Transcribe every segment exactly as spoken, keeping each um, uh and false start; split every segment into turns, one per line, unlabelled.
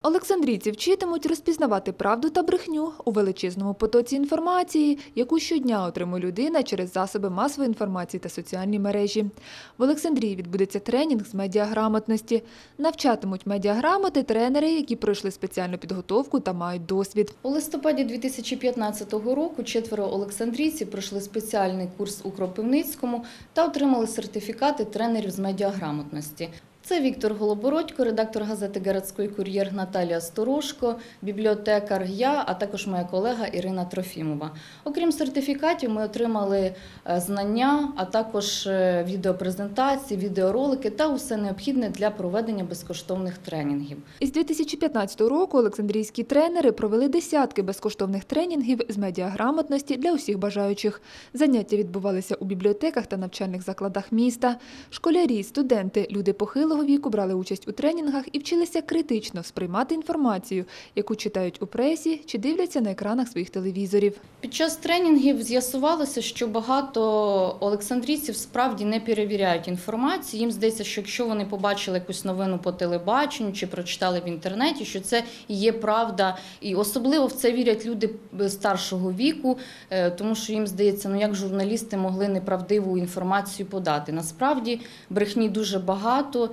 Олександрійці вчитимуть розпізнавати правду та брехню у величезному потоці інформації, яку щодня отримує людина через засоби масової інформації та соціальні мережі. В Олександрії відбудеться тренінг з медіаграмотності. Навчатимуть медіаграмоти тренери, які пройшли спеціальну підготовку та мають досвід.
У листопаді дві тисячі п'ятнадцятого року четверо олександрійців пройшли спеціальний курс у Кропивницькому та отримали сертифікати тренерів з медіаграмотності. Це Віктор Голобородько, редактор газети «Городський кур'єр» Наталія Сторожко, бібліотекар я, а також моя колега Ірина Трофімова. Окрім сертифікатів, ми отримали знання, а також відеопрезентації, відеоролики та усе необхідне для проведення безкоштовних тренінгів.
Із дві тисячі п'ятнадцятого року олександрійські тренери провели десятки безкоштовних тренінгів з медіаграмотності для усіх бажаючих. Заняття відбувалися у бібліотеках та навчальних закладах міста. Школярі, студенти, люди похилого віку брали участь у тренінгах і вчилися критично сприймати інформацію, яку читають у пресі чи дивляться на екранах своїх телевізорів.
Під час тренінгів з'ясувалося, що багато олександрійців справді не перевіряють інформацію. Їм здається, що якщо вони побачили якусь новину по телебаченню чи прочитали в інтернеті, що це і є правда. І особливо в це вірять люди старшого віку, тому що їм здається, ну як журналісти могли неправдиву інформацію подати. Насправді брехні дуже багато.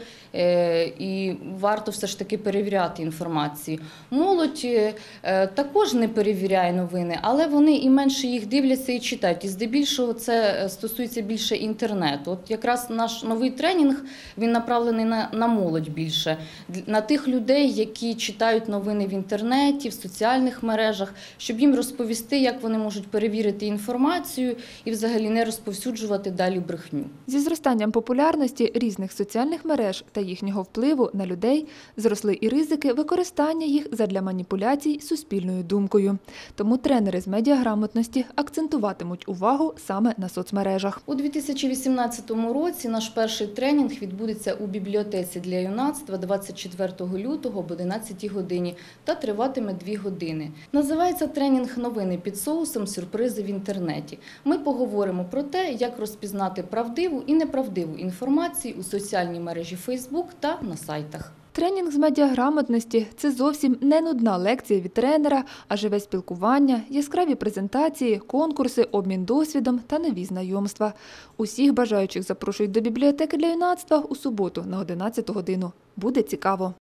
І варто все ж таки перевіряти інформацію. Молодь також не перевіряє новини, але вони і менше їх дивляться і читають. І здебільшого це стосується більше інтернету. От якраз наш новий тренінг, він направлений на, на молодь більше, на тих людей, які читають новини в інтернеті, в соціальних мережах, щоб їм розповісти, як вони можуть перевірити інформацію і взагалі не розповсюджувати далі брехню.
Зі зростанням популярності різних соціальних мереж та їхнього впливу на людей зросли і ризики використання їх задля маніпуляцій суспільною думкою. Тому тренери з медіаграмотності акцентуватимуть увагу саме на соцмережах.
У дві тисячі вісімнадцятому році наш перший тренінг відбудеться у бібліотеці для юнацтва двадцять четвертого лютого об одинадцятій годині та триватиме дві години. Називається тренінг «Новини під соусом. Сюрпризи в інтернеті». Ми поговоримо про те, як розпізнати правдиву і неправдиву інформацію у соціальній мережі Фейсбук та на сайтах.
Тренінг з медіаграмотності – це зовсім не нудна лекція від тренера, а живе спілкування, яскраві презентації, конкурси, обмін досвідом та нові знайомства. Усіх бажаючих запрошують до бібліотеки для юнацтва у суботу на одинадцяту годину. Буде цікаво!